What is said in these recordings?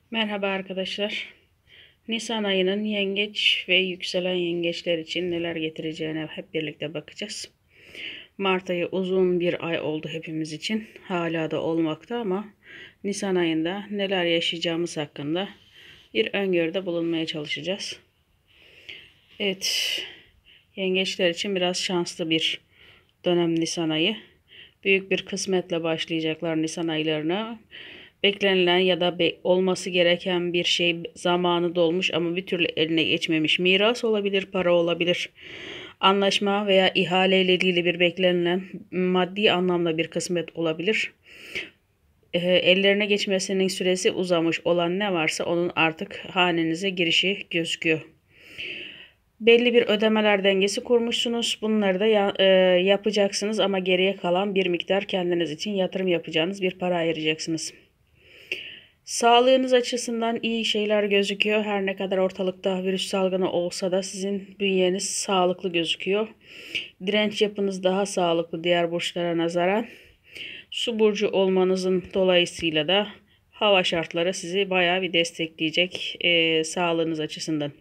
Merhaba arkadaşlar. Nisan ayının yengeç ve yükselen yengeçler için neler getireceğine hep birlikte bakacağız. Mart ayı uzun bir ay oldu hepimiz için. Hala da olmakta ama Nisan ayında neler yaşayacağımız hakkında bir öngörüde bulunmaya çalışacağız. Evet, yengeçler için biraz şanslı bir dönem Nisan ayı. Büyük bir kısmetle başlayacaklar Nisan aylarına. Beklenilen ya da olması gereken bir şey zamanı dolmuş ama bir türlü eline geçmemiş. Miras olabilir, para olabilir. Anlaşma veya ihale ile ilgili bir beklenilen maddi anlamda bir kısmet olabilir. Ellerine geçmesinin süresi uzamış olan ne varsa onun artık hanenize girişi gözüküyor. Belli bir ödemeler dengesi kurmuşsunuz. Bunları da yapacaksınız ama geriye kalan bir miktar kendiniz için yatırım yapacağınız bir para ayıracaksınız. Sağlığınız açısından iyi şeyler gözüküyor. Her ne kadar ortalıkta virüs salgını olsa da sizin bünyeniz sağlıklı gözüküyor. Direnç yapınız daha sağlıklı diğer burçlara nazaran. Su burcu olmanızın dolayısıyla da hava şartları sizi bayağı bir destekleyecek sağlığınız açısından.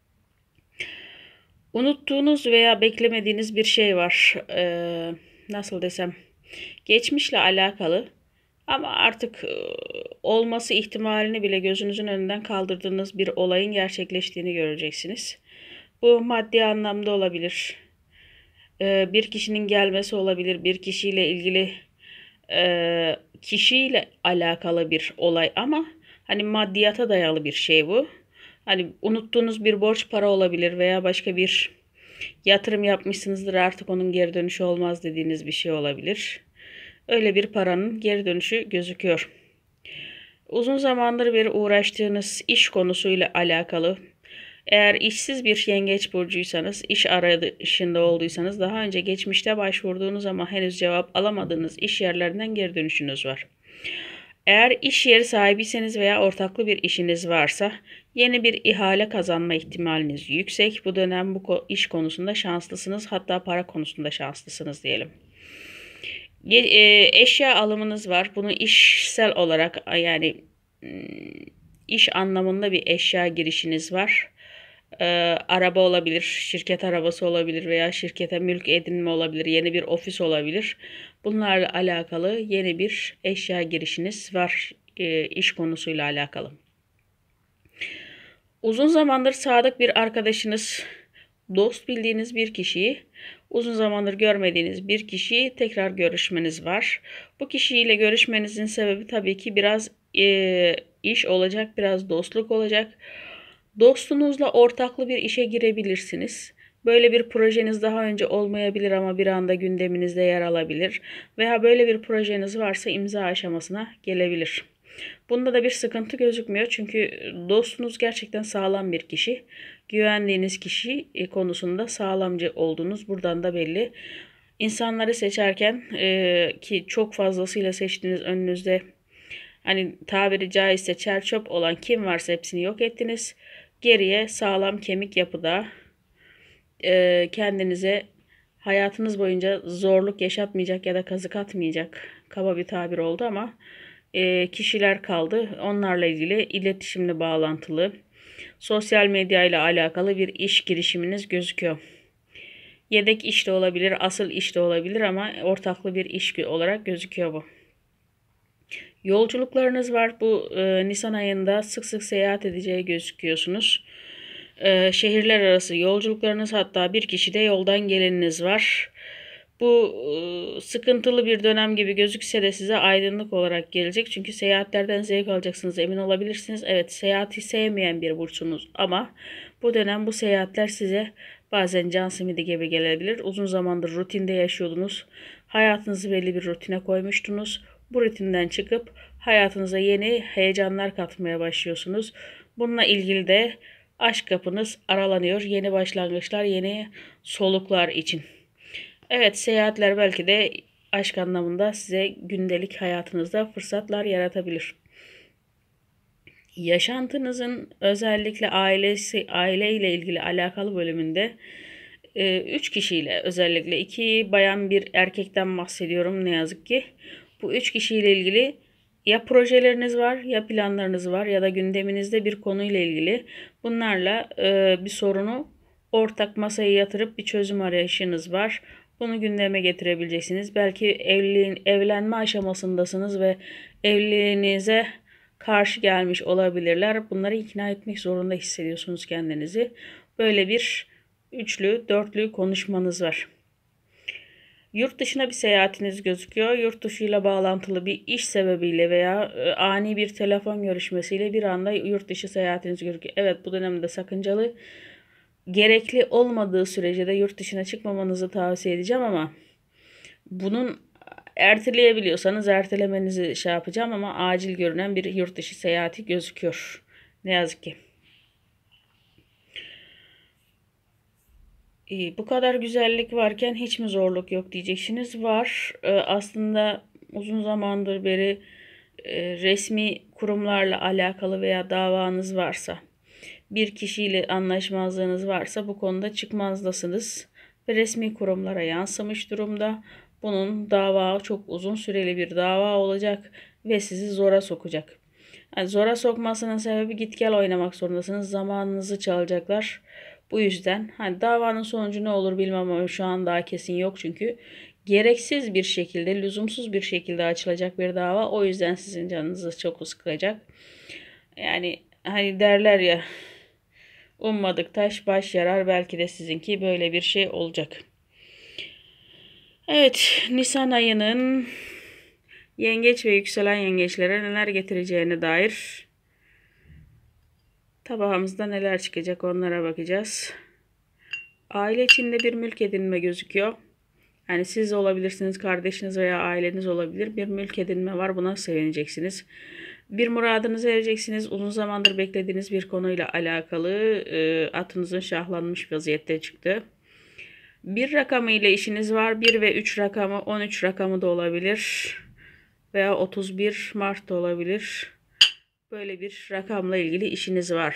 Unuttuğunuz veya beklemediğiniz bir şey var. Nasıl desem, geçmişle alakalı ama artık olması ihtimalini bile gözünüzün önünden kaldırdığınız bir olayın gerçekleştiğini göreceksiniz. Bu maddi anlamda olabilir. Bir kişinin gelmesi olabilir. Bir kişiyle ilgili kişiyle alakalı bir olay ama hani maddiyata dayalı bir şey bu. Hani unuttuğunuz bir borç para olabilir veya başka bir yatırım yapmışsınızdır artık onun geri dönüşü olmaz dediğiniz bir şey olabilir. Öyle bir paranın geri dönüşü gözüküyor. Uzun zamandır bir uğraştığınız iş konusuyla alakalı, eğer işsiz bir yengeç burcuysanız, iş arayışında olduysanız daha önce geçmişte başvurduğunuz ama henüz cevap alamadığınız iş yerlerinden geri dönüşünüz var. Eğer iş yeri sahibiyseniz veya ortaklı bir işiniz varsa yeni bir ihale kazanma ihtimaliniz yüksek. Bu dönem bu iş konusunda şanslısınız, hatta para konusunda şanslısınız diyelim. Eşya alımınız var. Bunu işsel olarak yani iş anlamında bir eşya girişiniz var. Araba olabilir, şirket arabası olabilir veya şirkete mülk edinme olabilir, yeni bir ofis olabilir. Bunlarla alakalı yeni bir eşya girişiniz var iş konusuyla alakalı. Uzun zamandır sadık bir arkadaşınız, dost bildiğiniz bir kişiyi, uzun zamandır görmediğiniz bir kişiyi tekrar görüşmeniz var. Bu kişiyle görüşmenizin sebebi tabii ki biraz iş olacak, biraz dostluk olacak. Dostunuzla ortaklı bir işe girebilirsiniz. Böyle bir projeniz daha önce olmayabilir ama bir anda gündeminizde yer alabilir. Veya böyle bir projeniz varsa imza aşamasına gelebilir. Bunda da bir sıkıntı gözükmüyor çünkü dostunuz gerçekten sağlam bir kişi. Güvendiğiniz kişi konusunda sağlamcı olduğunuz buradan da belli. İnsanları seçerken ki çok fazlasıyla seçtiğiniz önünüzde hani tabiri caizse çer çöp olan kim varsa hepsini yok ettiniz. Geriye sağlam kemik yapıda kendinize hayatınız boyunca zorluk yaşatmayacak ya da kazık atmayacak, kaba bir tabir oldu ama kişiler kaldı. Onlarla ilgili iletişimle bağlantılı, sosyal medya ile alakalı bir iş girişiminiz gözüküyor. Yedek iş de olabilir, asıl iş de olabilir ama ortaklı bir iş olarak gözüküyor bu. Yolculuklarınız var. Bu Nisan ayında sık sık seyahat edeceği gözüküyorsunuz. Şehirler arası yolculuklarınız, hatta bir kişi de yoldan geleniniz var. Bu sıkıntılı bir dönem gibi gözükse de size aydınlık olarak gelecek. Çünkü seyahatlerden zevk alacaksınız, emin olabilirsiniz. Evet, seyahati sevmeyen bir burçsunuz ama bu dönem bu seyahatler size bazen can simidi gibi gelebilir. Uzun zamandır rutinde yaşıyordunuz. Hayatınızı belli bir rutine koymuştunuz. Bu rutinden çıkıp hayatınıza yeni heyecanlar katmaya başlıyorsunuz. Bununla ilgili de aşk kapınız aralanıyor. Yeni başlangıçlar, yeni soluklar için. Evet, seyahatler belki de aşk anlamında size gündelik hayatınızda fırsatlar yaratabilir. Yaşantınızın özellikle aile ile ilgili alakalı bölümünde 3 kişiyle, özellikle 2 bayan bir erkekten bahsediyorum ne yazık ki. Bu 3 kişiyle ilgili Ya projeleriniz var, ya planlarınız var, ya da gündeminizde bir konuyla ilgili bunlarla bir sorunu ortak masaya yatırıp bir çözüm arayışınız var. Bunu gündeme getirebileceksiniz. Belki evlenme aşamasındasınız ve evliliğinize karşı gelmiş olabilirler. Bunları ikna etmek zorunda hissediyorsunuz kendinizi. Böyle bir üçlü, dörtlü konuşmanız var. Yurt dışına bir seyahatiniz gözüküyor. Yurt dışıyla bağlantılı bir iş sebebiyle veya ani bir telefon görüşmesiyle bir anda yurt dışı seyahatiniz gözüküyor. Evet, bu dönemde sakıncalı. Gerekli olmadığı sürece de yurt dışına çıkmamanızı tavsiye edeceğim ama bunun erteleyebiliyorsanız ertelemenizi şey yapacağım ama acil görünen bir yurt dışı seyahati gözüküyor. Ne yazık ki. Bu kadar güzellik varken hiç mi zorluk yok diyeceksiniz. Var. Aslında uzun zamandır beri resmi kurumlarla alakalı veya davanız varsa, bir kişiyle anlaşmazlığınız varsa bu konuda çıkmazdasınız ve resmi kurumlara yansımış durumda. Bunun dava çok uzun süreli bir dava olacak ve sizi zora sokacak. Yani zora sokmasının sebebi git gel oynamak zorundasınız. Zamanınızı çalacaklar. Bu yüzden hani davanın sonucu ne olur bilmem ama şu an daha kesin yok çünkü gereksiz bir şekilde, lüzumsuz bir şekilde açılacak bir dava. O yüzden sizin canınızı çok sıkacak. Yani hani derler ya, ummadık taş baş yarar, belki de sizinki böyle bir şey olacak. Evet, Nisan ayının yengeç ve yükselen yengeçlere neler getireceğine dair tabağımızda neler çıkacak onlara bakacağız. Aile içinde bir mülk edinme gözüküyor. Yani siz olabilirsiniz, kardeşiniz veya aileniz olabilir. Bir mülk edinme var, buna sevineceksiniz. Bir muradınızı ereceksiniz. Uzun zamandır beklediğiniz bir konuyla alakalı atınızın şahlanmış vaziyette çıktı. Bir rakamı ile işiniz var. 1 ve 3 rakamı, 13 rakamı da olabilir. Veya 31 Mart da olabilir. Böyle bir rakamla ilgili işiniz var.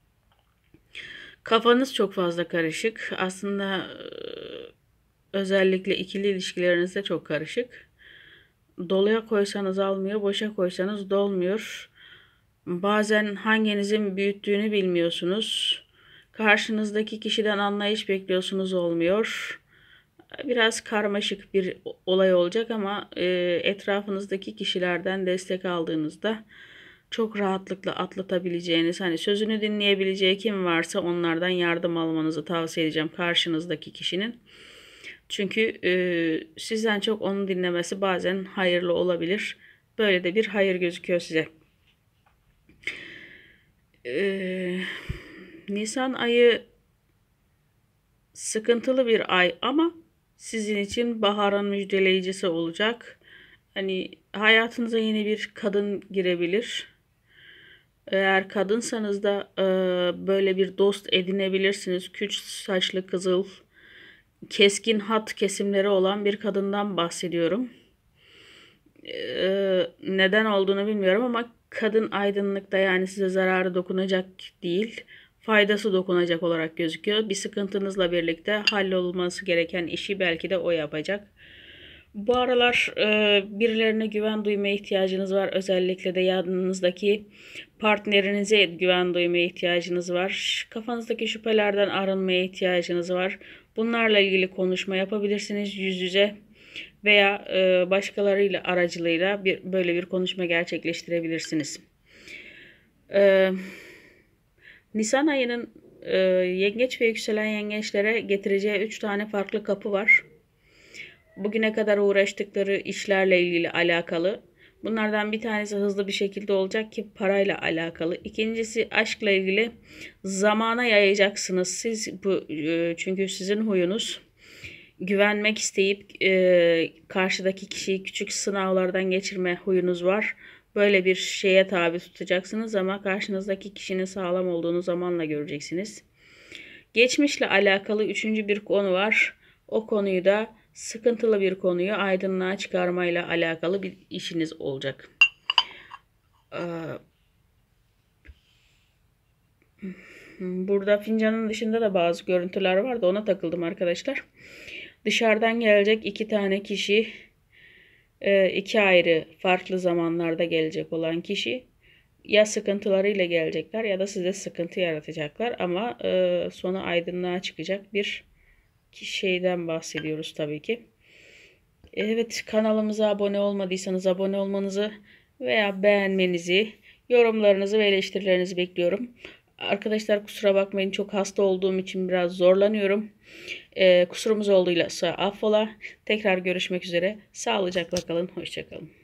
Kafanız çok fazla karışık. Aslında özellikle ikili ilişkilerinizde çok karışık. Doluya koysanız almıyor, boşa koysanız dolmuyor. Bazen hanginizin büyüttüğünü bilmiyorsunuz. Karşınızdaki kişiden anlayış bekliyorsunuz, olmuyor. Biraz karmaşık bir olay olacak ama etrafınızdaki kişilerden destek aldığınızda çok rahatlıkla atlatabileceğiniz, hani sözünü dinleyebileceği kim varsa onlardan yardım almanızı tavsiye edeceğim karşınızdaki kişinin. Çünkü sizden çok onun dinlemesi bazen hayırlı olabilir. Böyle de bir hayır gözüküyor size. Nisan ayı sıkıntılı bir ay ama sizin için baharın müjdeleyicisi olacak. Hani hayatınıza yeni bir kadın girebilir. Eğer kadınsanız da böyle bir dost edinebilirsiniz. Küç saçlı, kızıl, keskin hat kesimleri olan bir kadından bahsediyorum. Neden olduğunu bilmiyorum ama kadın aydınlıkta, yani size zararı dokunacak değil, faydası dokunacak olarak gözüküyor. Bir sıkıntınızla birlikte hallolması gereken işi belki de o yapacak. Bu aralar birilerine güven duymaya ihtiyacınız var. Özellikle de yanınızdaki partnerinize güven duymaya ihtiyacınız var. Kafanızdaki şüphelerden arınmaya ihtiyacınız var. Bunlarla ilgili konuşma yapabilirsiniz yüz yüze veya başkalarıyla aracılığıyla böyle bir konuşma gerçekleştirebilirsiniz. Nisan ayının yengeç ve yükselen yengeçlere getireceği 3 tane farklı kapı var. Bugüne kadar uğraştıkları işlerle ilgili alakalı. Bunlardan bir tanesi hızlı bir şekilde olacak ki parayla alakalı. İkincisi aşkla ilgili, zamana yayacaksınız siz bu, çünkü sizin huyunuz güvenmek isteyip karşıdaki kişiyi küçük sınavlardan geçirme huyunuz var. Böyle bir şeye tabi tutacaksınız ama karşınızdaki kişinin sağlam olduğunu zamanla göreceksiniz. Geçmişle alakalı üçüncü bir konu var. O konuyu da, sıkıntılı bir konuyu aydınlığa çıkarmayla alakalı bir işiniz olacak. Burada fincanın dışında da bazı görüntüler vardı. Ona takıldım arkadaşlar. Dışarıdan gelecek 2 tane kişi iki ayrı farklı zamanlarda gelecek olan kişi ya sıkıntılarıyla gelecekler ya da size sıkıntı yaratacaklar ama sonu aydınlığa çıkacak bir şeyden bahsediyoruz tabii ki. Evet, kanalımıza abone olmadıysanız abone olmanızı veya beğenmenizi, yorumlarınızı ve eleştirilerinizi bekliyorum. Arkadaşlar kusura bakmayın, çok hasta olduğum için biraz zorlanıyorum. Kusurumuz olduysa affola. Tekrar görüşmek üzere. Sağlıcakla kalın. Hoşça kalın.